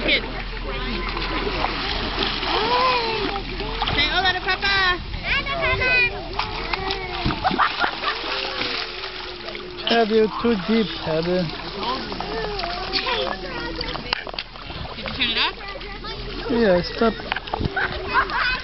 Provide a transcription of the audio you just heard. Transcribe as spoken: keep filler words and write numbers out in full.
kids. Say hola to Papa. Have you too deep, have you? Did you turn it off? Yeah, stop.